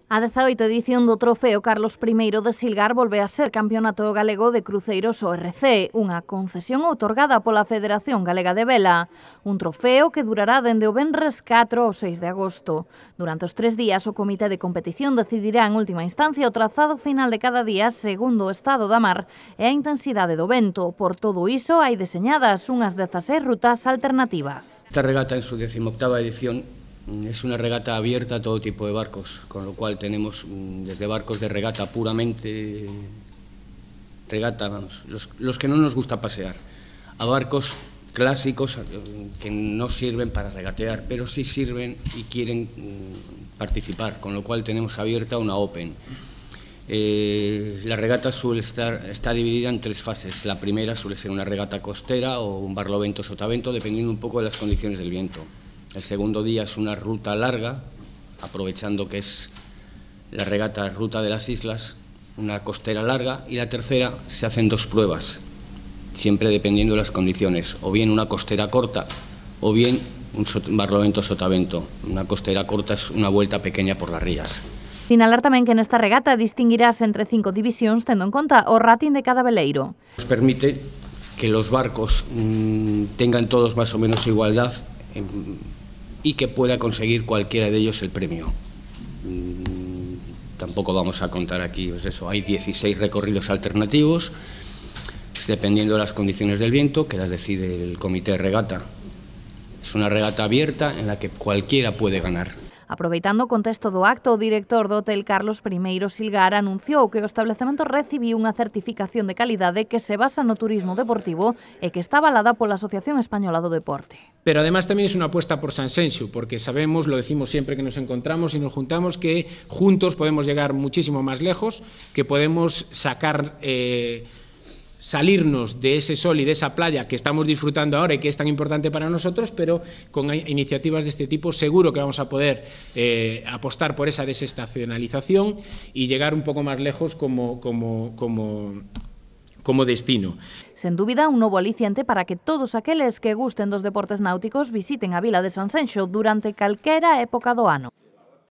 A 18ª edición do Trofeo Carlos I de Silgar volve a ser Campeonato Galego de Cruceiros ORC, unha concesión outorgada pola Federación Galega de Vela. Un trofeo que durará dende o venres 4 ao 6 de agosto. Durante os 3 días, o Comité de Competición decidirá en última instancia o trazado final de cada día segundo o estado da mar e a intensidade do vento. Por todo iso, hai deseñadas unhas 16 rutas alternativas. Esta regata, en su 18ª edición, es una regata abierta a todo tipo de barcos, con lo cual tenemos desde barcos de regata puramente regata, vamos, los que no nos gusta pasear, a barcos clásicos que no sirven para regatear, pero sí sirven y quieren participar, con lo cual tenemos abierta una Open. La regata está dividida en 3 fases. La primera suele ser una regata costera o un barlovento-sotavento, dependiendo un poco de las condiciones del viento. El segundo día es una ruta larga, aprovechando que es la regata Ruta de las Islas, una costera larga, y la tercera se hacen 2 pruebas, siempre dependiendo de las condiciones, o bien una costera corta o bien un barlovento-sotavento. Una costera corta es una vuelta pequeña por las rías. Sinalar tamén que nesta regata distinguirás entre 5 divisións tendo en conta o rating de cada veleiro. Nos permite que los barcos tengan todos más o menos igualdad y que pueda conseguir cualquiera de ellos el premio. Tampoco vamos a contar aquí, pues eso, hay 16 recorridos alternativos, dependiendo de las condiciones del viento, que las decide el comité de regata. Es una regata abierta en la que cualquiera puede ganar. Aproveitando o contexto do acto, o director do Hotel Carlos I Silgar anunciou que o establecemento recibiu unha certificación de calidade que se basa no turismo deportivo e que está avalada pola Asociación Española do Deporte. Pero además también es una apuesta por Sanxenxo, porque sabemos, lo decimos siempre que nos encontramos y nos juntamos, que juntos podemos llegar muchísimo más lejos, que podemos sacar salirnos de ese sol y de esa playa que estamos disfrutando ahora y que es tan importante para nosotros, pero con iniciativas de este tipo seguro que vamos a poder apostar por esa desestacionalización y llegar un poco más lejos como destino. Sen dúbida, un novo aliciente para que todos aqueles que gusten dos deportes náuticos visiten a vila de Sanxenxo durante calquera época do ano.